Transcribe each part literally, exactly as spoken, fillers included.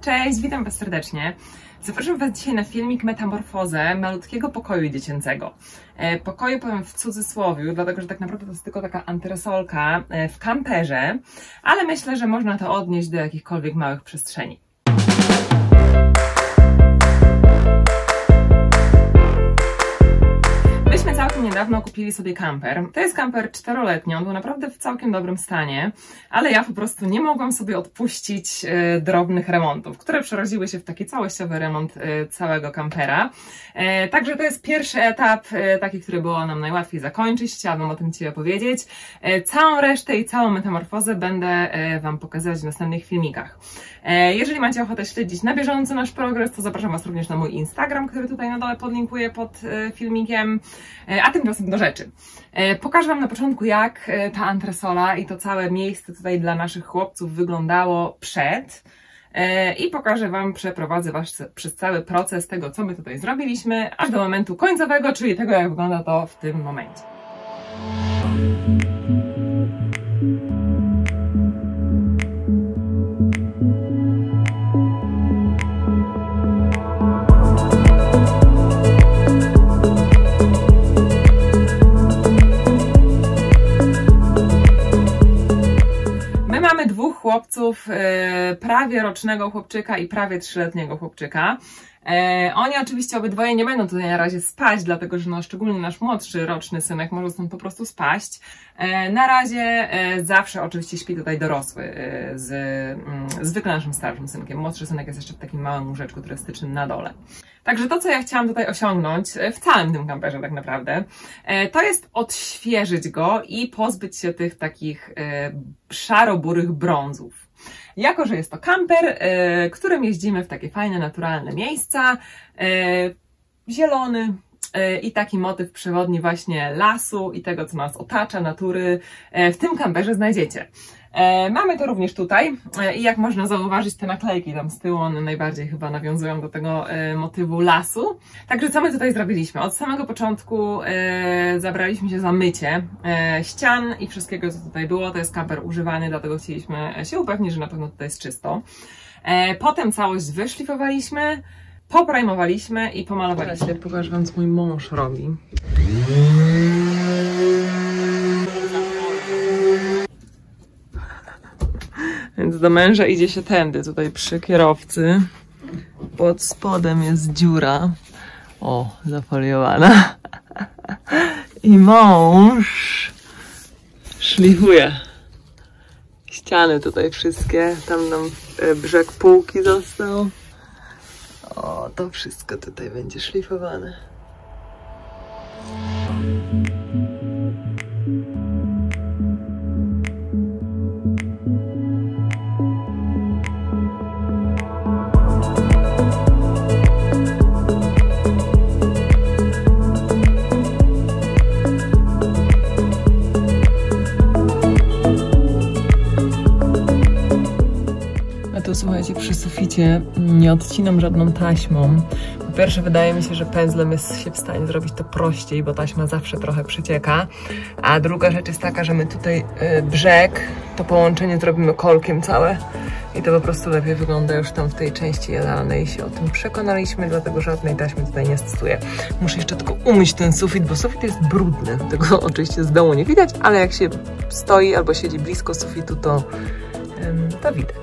Cześć, witam Was serdecznie. Zapraszam Was dzisiaj na filmik metamorfozę malutkiego pokoju dziecięcego. Pokoju powiem w cudzysłowie, dlatego że tak naprawdę to jest tylko taka antresolka w kamperze, ale myślę, że można to odnieść do jakichkolwiek małych przestrzeni. Myśmy całkiem niedawno kupili sobie kamper. To jest kamper czteroletni, on był naprawdę w całkiem dobrym stanie, ale ja po prostu nie mogłam sobie odpuścić e, drobnych remontów, które przerodziły się w taki całościowy remont e, całego kampera. E, także to jest pierwszy etap, e, taki, który było nam najłatwiej zakończyć, chciałabym o tym Ci opowiedzieć. E, całą resztę i całą metamorfozę będę e, Wam pokazywać w następnych filmikach. E, jeżeli macie ochotę śledzić na bieżąco nasz progres, to zapraszam Was również na mój Instagram, który tutaj na dole podlinkuję pod e, filmikiem. A tymczasem do rzeczy. Pokażę Wam na początku, jak ta antresola i to całe miejsce tutaj dla naszych chłopców wyglądało przed. I pokażę Wam, przeprowadzę Was przez cały proces tego, co my tutaj zrobiliśmy, aż do momentu końcowego, czyli tego, jak wygląda to w tym momencie. Dwóch chłopców, prawie rocznego chłopczyka i prawie trzyletniego chłopczyka. Oni oczywiście obydwoje nie będą tutaj na razie spać, dlatego że no, szczególnie nasz młodszy roczny synek może stąd po prostu spaść. Na razie zawsze oczywiście śpi tutaj dorosły, z, zwykle naszym starszym synkiem. Młodszy synek jest jeszcze w takim małym łóżeczku turystycznym na dole. Także to, co ja chciałam tutaj osiągnąć w całym tym kamperze tak naprawdę, to jest odświeżyć go i pozbyć się tych takich szaro-burych brązów. Jako że jest to kamper, którym jeździmy w takie fajne, naturalne miejsca, zielony i taki motyw przewodni właśnie lasu i tego, co nas otacza, natury, w tym kamperze znajdziecie. Mamy to również tutaj i jak można zauważyć, te naklejki tam z tyłu, one najbardziej chyba nawiązują do tego motywu lasu. Także co my tutaj zrobiliśmy? Od samego początku zabraliśmy się za mycie ścian i wszystkiego, co tutaj było. To jest kamper używany, dlatego chcieliśmy się upewnić, że na pewno tutaj jest czysto. Potem całość wyszlifowaliśmy, poprajmowaliśmy i pomalowaliśmy. Teraz pokażę Wam, co mój mąż robi. Więc do męża idzie się tędy, tutaj przy kierowcy. Pod spodem jest dziura. O, zafoliowana. I mąż szlifuje ściany tutaj wszystkie. Tam nam brzeg półki został. O, to wszystko tutaj będzie szlifowane. Słuchajcie, przy suficie nie odcinam żadną taśmą. Po pierwsze, wydaje mi się, że pędzlem jest się w stanie zrobić to prościej, bo taśma zawsze trochę przycieka. A druga rzecz jest taka, że my tutaj y, brzeg, to połączenie zrobimy kolkiem całe i to po prostu lepiej wygląda już tam w tej części jadalnej. Się o tym przekonaliśmy, dlatego żadnej taśmy tutaj nie stosuję. Muszę jeszcze tylko umyć ten sufit, bo sufit jest brudny. Tego oczywiście z dołu nie widać, ale jak się stoi albo siedzi blisko sufitu, to, y, to widać.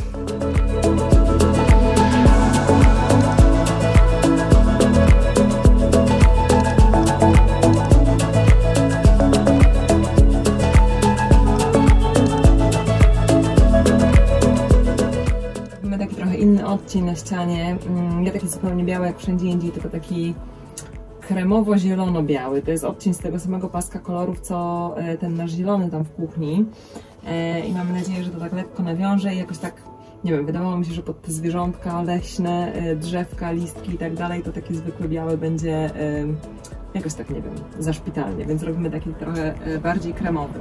Taki trochę inny odcień na ścianie, nie taki zupełnie biały jak wszędzie indziej, tylko taki kremowo-zielono-biały. To jest odcień z tego samego paska kolorów, co ten nasz zielony tam w kuchni. I mamy nadzieję, że to tak lekko nawiąże i jakoś tak, nie wiem, wydawało mi się, że pod te zwierzątka leśne, drzewka, listki i tak dalej, to taki zwykły biały będzie jakoś tak, nie wiem, zaszpitalnie, więc robimy taki trochę bardziej kremowy.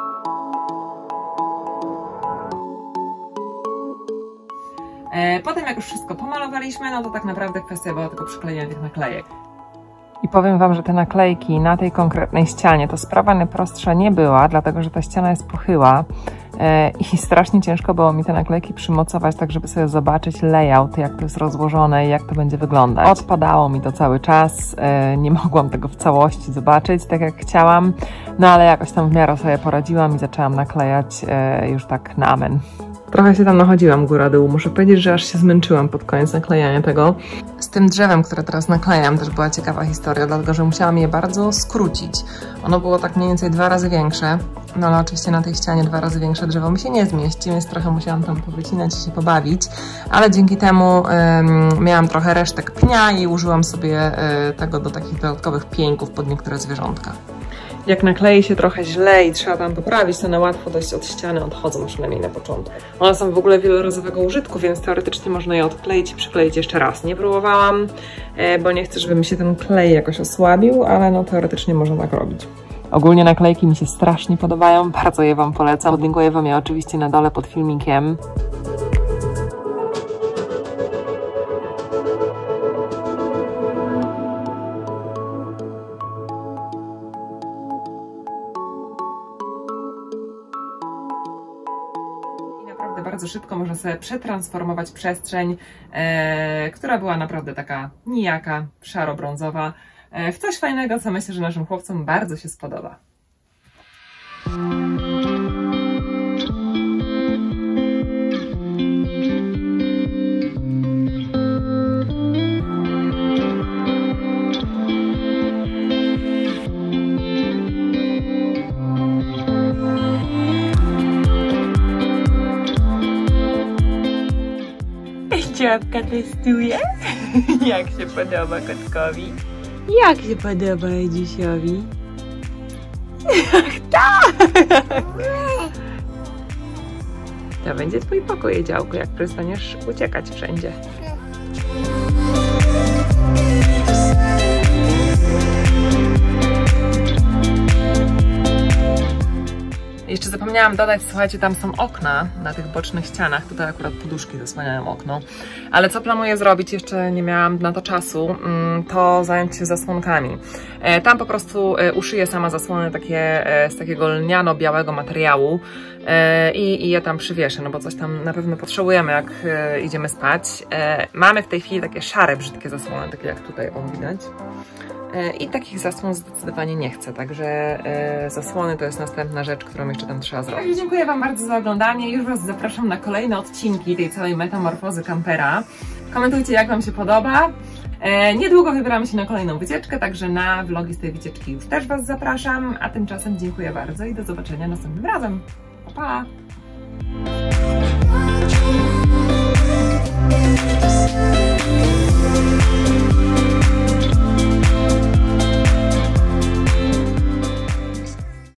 Potem jak już wszystko pomalowaliśmy, no to tak naprawdę kwestia była tylko przyklejenia tych naklejek. I powiem Wam, że te naklejki na tej konkretnej ścianie to sprawa najprostsza nie była, dlatego że ta ściana jest pochyła i strasznie ciężko było mi te naklejki przymocować, tak żeby sobie zobaczyć layout, jak to jest rozłożone i jak to będzie wyglądać. Odpadało mi to cały czas, nie mogłam tego w całości zobaczyć tak jak chciałam, no ale jakoś tam w miarę sobie poradziłam i zaczęłam naklejać już tak na amen. Trochę się tam nachodziłam góra-dół. Muszę powiedzieć, że aż się zmęczyłam pod koniec naklejania tego. Z tym drzewem, które teraz naklejam, też była ciekawa historia, dlatego że musiałam je bardzo skrócić. Ono było tak mniej więcej dwa razy większe, no ale oczywiście na tej ścianie dwa razy większe drzewo mi się nie zmieści, więc trochę musiałam tam powycinać i się pobawić, ale dzięki temu ym, miałam trochę resztek pnia i użyłam sobie y, tego do takich dodatkowych pieńków pod niektóre zwierzątka. Jak naklei się trochę źle i trzeba tam poprawić, to one łatwo dość od ściany odchodzą, przynajmniej na początku. One są w ogóle wielorazowego użytku, więc teoretycznie można je odkleić i przykleić jeszcze raz. Nie próbowałam, bo nie chcę, żeby mi się ten klej jakoś osłabił, ale no teoretycznie można tak robić. Ogólnie naklejki mi się strasznie podobają, bardzo je Wam polecam. Podlinkuję Wam je oczywiście na dole pod filmikiem. Bardzo szybko można sobie przetransformować przestrzeń, e, która była naprawdę taka nijaka, szaro-brązowa, e, w coś fajnego, co myślę, że naszym chłopcom bardzo się spodoba. Ciapka testuje. Jak się podoba kotkowi? Jak się podoba Edziusiowi? Tak! To będzie twój pokój, Edziałku, jak przestaniesz uciekać wszędzie. Jeszcze zapomniałam dodać, słuchajcie, tam są okna na tych bocznych ścianach, tutaj akurat poduszki zasłaniają okno, ale co planuję zrobić, jeszcze nie miałam na to czasu, to zająć się zasłonkami. Tam po prostu uszyję sama zasłony takie, z takiego lniano-białego materiału i, i je tam przywieszę, no bo coś tam na pewno potrzebujemy, jak idziemy spać. Mamy w tej chwili takie szare, brzydkie zasłony, takie jak tutaj, o, widać. I takich zasłon zdecydowanie nie chcę, także e, zasłony to jest następna rzecz, którą jeszcze tam trzeba zrobić. Dziękuję Wam bardzo za oglądanie. Już Was zapraszam na kolejne odcinki tej całej metamorfozy kampera. Komentujcie, jak Wam się podoba. E, niedługo wybieramy się na kolejną wycieczkę, także na vlogi z tej wycieczki już też Was zapraszam. A tymczasem dziękuję bardzo i do zobaczenia następnym razem. Pa, pa!